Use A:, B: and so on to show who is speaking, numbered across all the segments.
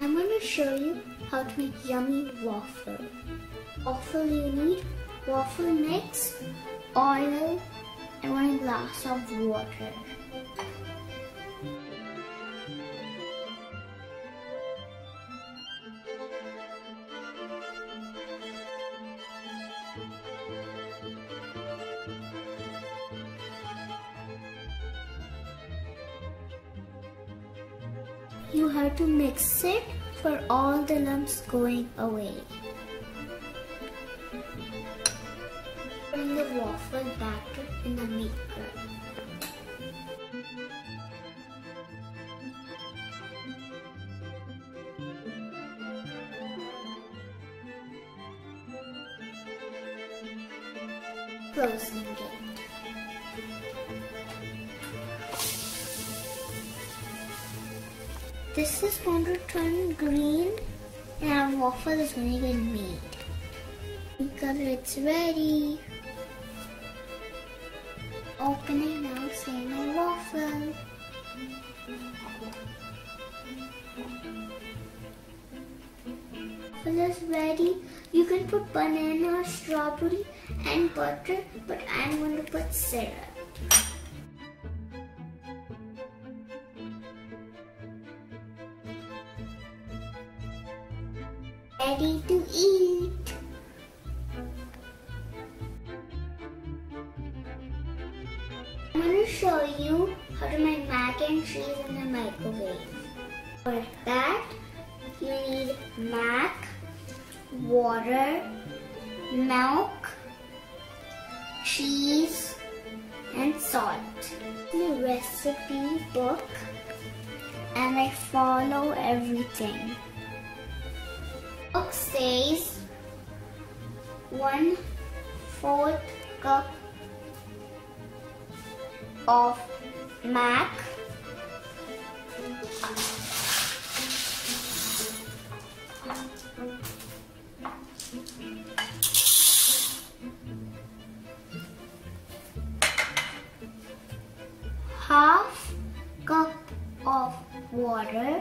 A: I'm going to show you how to make yummy waffle. Waffle, you need waffle mix, oil, and 1 glass of water. You have to mix it for all the lumps going away. Bring the waffle batter in the maker. Closing it. This is going to turn green and our waffle is going to get made. Because it's ready. Opening now, seeing our waffle. Waffle is ready. You can put banana, strawberry and butter, but I'm going to put syrup. Ready to eat. I'm going to show you how to make mac and cheese in the microwave. For that, you need mac, water, milk, cheese, and salt. The recipe book, and I follow everything. Book says 1/4 cup of mac, half cup of water,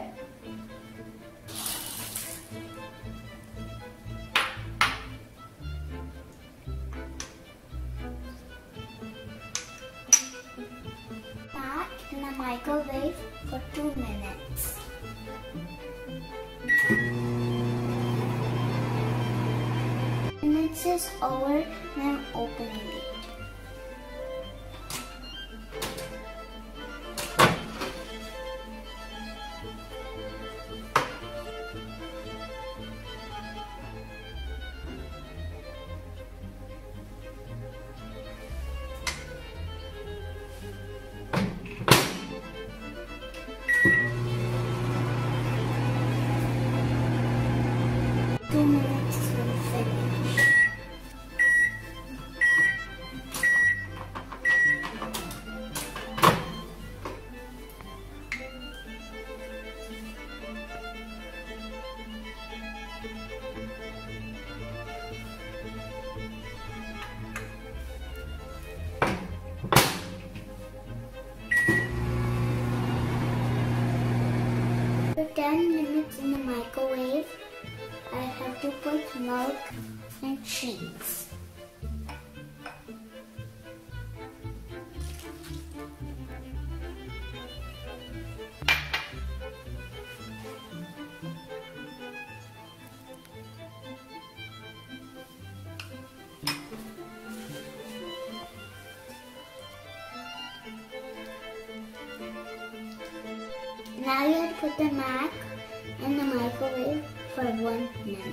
A: in the microwave for 2 minutes. Minutes is over and I'm opening it. For 10 minutes in the microwave, I have to put milk and cheese. Now you have to put the mac in the microwave for 1 minute.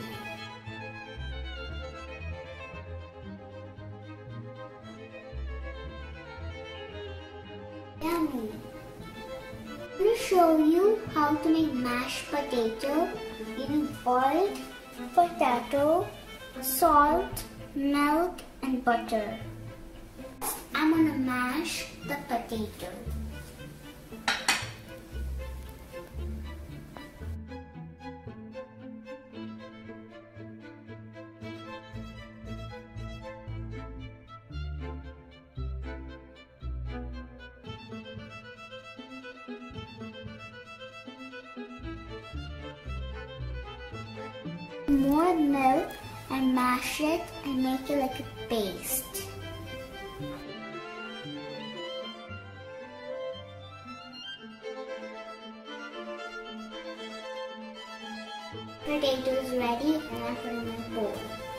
A: Yummy! I'm going to show you how to make mashed potato. You need boiled potato, salt, milk and butter. I'm going to mash the potato. More milk and mash it and make it like a paste. Potato is ready and I put it in my bowl.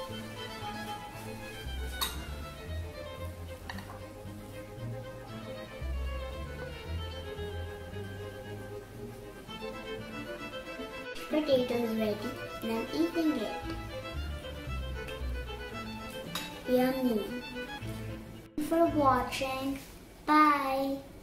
A: Potato is ready and I'm eating it. Yummy. Thanks for watching. Bye.